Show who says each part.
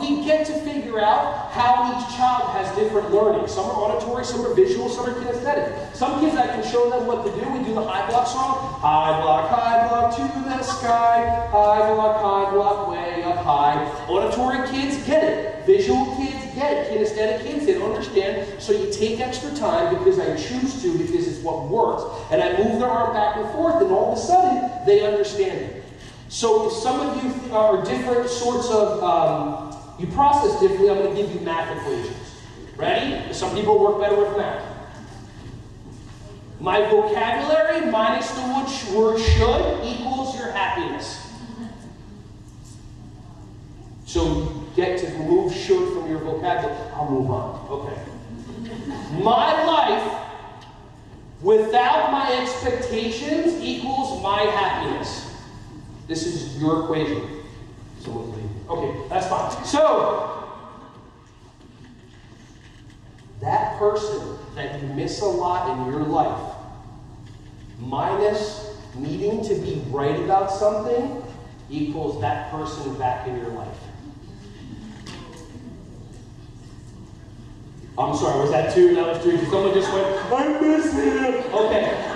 Speaker 1: we get to figure out how each child has different learning. Some are auditory, some are visual, some are kinesthetic. Some kids, I can show them what to do. We do the high block song. High block to the sky. High block way up high. Auditory kids get it. Visual kids get it. Kinesthetic kids, they don't understand. So you take extra time because I choose to, because it's what works. And I move their arm back and forth, and all of a sudden, they understand it. So if some of you are different sorts of, you process differently, I'm going to give you math equations. Ready? Some people work better with math. My vocabulary minus the word should equals your happiness. So you get to remove should from your vocabulary. I'll move on. Okay. My life without my expectations equals my happiness. This is your equation. Okay, that's fine. So, that person that you miss a lot in your life, minus needing to be right about something, equals that person back in your life. I'm sorry, was that two? That was three. Someone just went, I miss him. Okay.